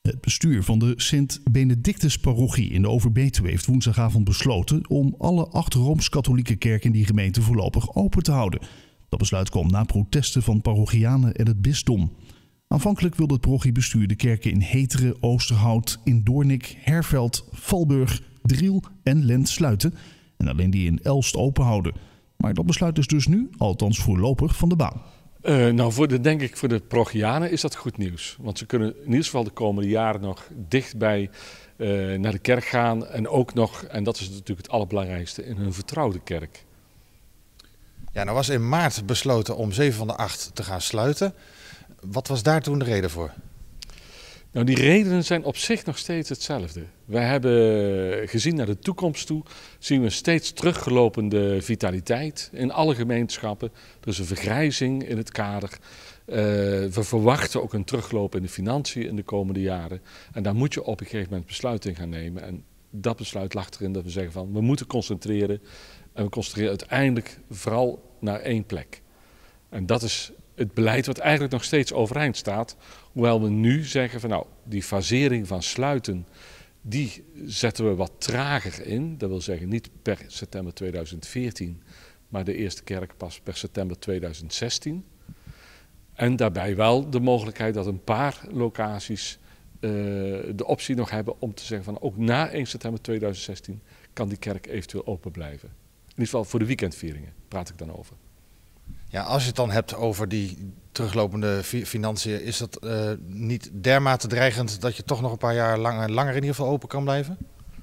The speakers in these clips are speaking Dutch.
Het bestuur van de Sint-Benedictus-parochie in de Overbetuwe heeft woensdagavond besloten om alle 8 Rooms-Katholieke kerken in die gemeente voorlopig open te houden. Dat besluit kwam na protesten van parochianen en het bisdom. Aanvankelijk wilde het parochiebestuur de kerken in Heteren, Oosterhout, Indoornik, Herveld, Valburg, Driel en Lent sluiten en alleen die in Elst open houden. Maar dat besluit is dus nu, althans voorlopig, van de baan. Voor de parochianen is dat goed nieuws. Want ze kunnen in ieder geval de komende jaren nog dichtbij naar de kerk gaan. En ook nog, en dat is natuurlijk het allerbelangrijkste, in hun vertrouwde kerk. Ja, nou was in maart besloten om 7 van de 8 te gaan sluiten. Wat was daar toen de reden voor? Nou, die redenen zijn op zich nog steeds hetzelfde. Wij hebben gezien naar de toekomst toe, zien we steeds teruggelopende vitaliteit in alle gemeenschappen. Er is een vergrijzing in het kader. We verwachten ook een terugloop in de financiën in de komende jaren. En daar moet je op een gegeven moment besluit in gaan nemen. En dat besluit lag erin dat we zeggen van we moeten concentreren. En we concentreren uiteindelijk vooral naar 1 plek. En dat is het beleid wat eigenlijk nog steeds overeind staat. Hoewel we nu zeggen van nou, die fasering van sluiten, die zetten we wat trager in. Dat wil zeggen niet per september 2014, maar de eerste kerk pas per september 2016. En daarbij wel de mogelijkheid dat een paar locaties de optie nog hebben om te zeggen van ook na 1 september 2016 kan die kerk eventueel open blijven. In ieder geval voor de weekendvieringen praat ik dan over. Ja, als je het dan hebt over die teruglopende financiën, is dat niet dermate dreigend dat je toch nog een paar jaar langer in ieder geval open kan blijven?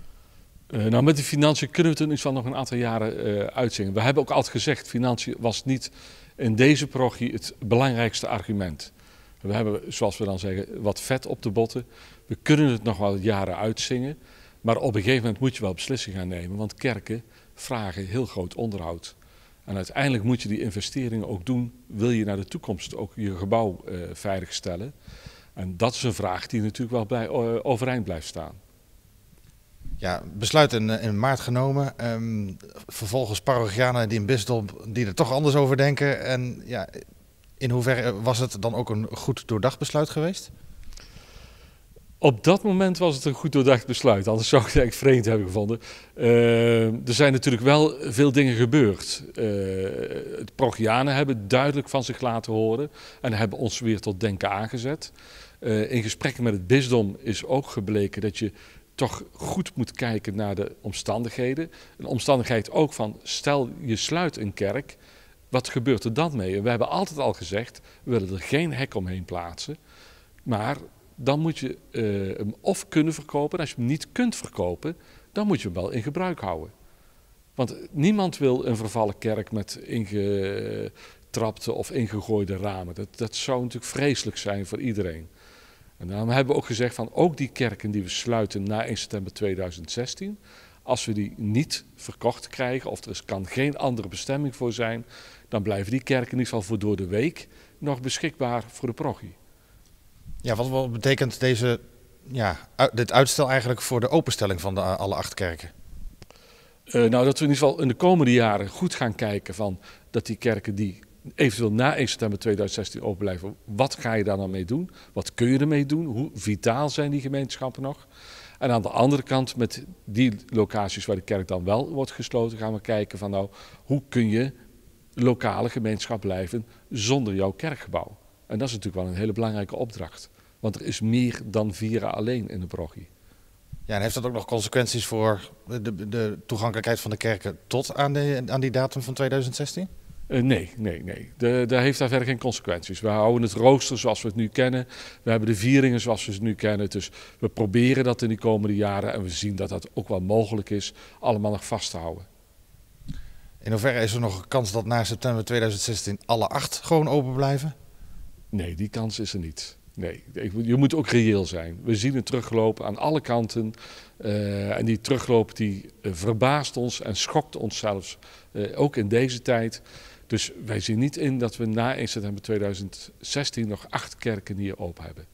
Nou, met de financiën kunnen we het in ieder geval nog een aantal jaren uitzingen. We hebben ook altijd gezegd, financiën was niet in deze parochie het belangrijkste argument. We hebben, zoals we dan zeggen, wat vet op de botten. We kunnen het nog wel jaren uitzingen, maar op een gegeven moment moet je wel beslissingen gaan nemen, want kerken vragen heel groot onderhoud. En uiteindelijk moet je die investeringen ook doen, wil je naar de toekomst ook je gebouw veiligstellen. En dat is een vraag die natuurlijk wel overeind blijft staan. Ja, besluit in maart genomen. Vervolgens parochianen die in bisdom die er toch anders over denken. En ja, in hoeverre was het dan ook een goed doordacht besluit geweest? Op dat moment was het een goed doordacht besluit, anders zou ik het eigenlijk vreemd hebben gevonden. Er zijn natuurlijk wel veel dingen gebeurd. De parochianen hebben duidelijk van zich laten horen en hebben ons weer tot denken aangezet. In gesprekken met het bisdom is ook gebleken dat je toch goed moet kijken naar de omstandigheden. Een omstandigheid ook van stel je sluit een kerk, wat gebeurt er dan mee? En we hebben altijd al gezegd, we willen er geen hek omheen plaatsen, maar dan moet je hem of kunnen verkopen. En als je hem niet kunt verkopen, dan moet je hem wel in gebruik houden. Want niemand wil een vervallen kerk met ingetrapte of ingegooide ramen. Dat zou natuurlijk vreselijk zijn voor iedereen. En daarom hebben we ook gezegd van ook die kerken die we sluiten na 1 september 2016... als we die niet verkocht krijgen of er kan geen andere bestemming voor zijn, dan blijven die kerken in ieder geval voor door de week nog beschikbaar voor de parochie. Ja, wat betekent dit uitstel eigenlijk voor de openstelling van alle 8 kerken? Nou, dat we in ieder geval in de komende jaren goed gaan kijken van dat die kerken die eventueel na 1 september 2016 open blijven, wat ga je daar dan mee doen? Wat kun je ermee doen? Hoe vitaal zijn die gemeenschappen nog? En aan de andere kant, met die locaties waar de kerk dan wel wordt gesloten, gaan we kijken van nou, hoe kun je lokale gemeenschap blijven zonder jouw kerkgebouw? En dat is natuurlijk wel een hele belangrijke opdracht. Want er is meer dan vieren alleen in de parochie. Ja, en heeft dat ook nog consequenties voor de toegankelijkheid van de kerken tot aan die datum van 2016? Nee. Daar heeft daar verder geen consequenties. We houden het rooster zoals we het nu kennen. We hebben de vieringen zoals we ze nu kennen. Dus we proberen dat in die komende jaren. En we zien dat dat ook wel mogelijk is, allemaal nog vast te houden. In hoeverre is er nog een kans dat na september 2016 alle 8 gewoon open blijven? Nee, die kans is er niet. Nee, je moet ook reëel zijn. We zien een terugloop aan alle kanten. En die terugloop die verbaast ons en schokt ons zelfs, ook in deze tijd. Dus wij zien niet in dat we na 1 september 2016 nog 8 kerken hier open hebben.